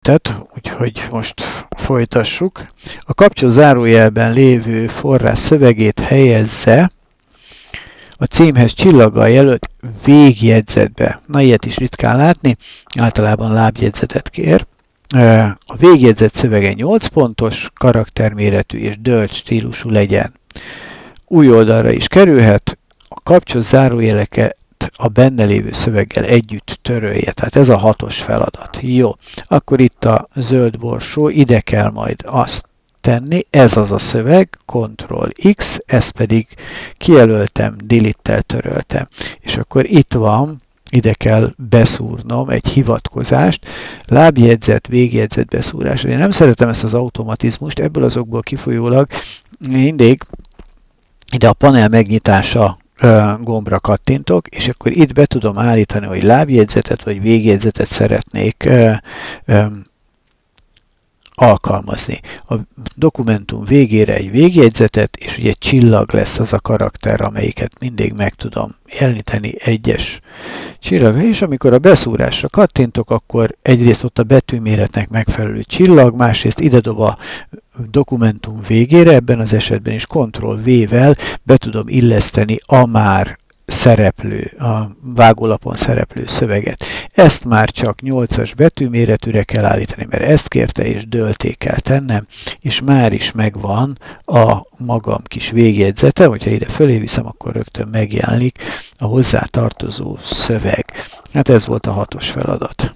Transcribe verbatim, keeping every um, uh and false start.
segített, úgyhogy most folytassuk. A kapcsol zárójelben lévő forrás szövegét helyezze a címhez csillaggal jelölt végjegyzetbe. Na, ilyet is ritkán látni, általában lábjegyzetet kér. A végjegyzet szövege nyolc pontos, karakterméretű és dölt stílusú legyen. Új oldalra is kerülhet, a kapcsol zárójeleket a benne lévő szöveggel együtt törölje. Tehát ez a hatos feladat. Jó, akkor itt a zöld borsó, ide kell majd azt tenni, ez az a szöveg, kontroll X, ezt pedig kijelöltem, delete-tel töröltem. És akkor itt van, ide kell beszúrnom egy hivatkozást, lábjegyzet, végjegyzet beszúrás. Én nem szeretem ezt az automatizmust, ebből azokból kifolyólag mindig ide a panel megnyitása gombra kattintok, és akkor itt be tudom állítani, hogy lábjegyzetet vagy végjegyzetet szeretnék ö, ö, alkalmazni. A dokumentum végére egy végjegyzetet, és ugye csillag lesz az a karakter, amelyiket mindig meg tudom jeleníteni, egyes csillag. És amikor a beszúrásra kattintok, akkor egyrészt ott a betűméretnek megfelelő csillag, másrészt ide dob a dokumentum végére, ebben az esetben is kontroll V-vel be tudom illeszteni a már szereplő, a vágólapon szereplő szöveget. Ezt már csak nyolcas betűméretűre kell állítani, mert ezt kérte, és dölté kell tennem, és már is megvan a magam kis végjegyzete, hogyha ide fölé viszem, akkor rögtön megjelenik a hozzá tartozó szöveg. Hát ez volt a hatos feladat.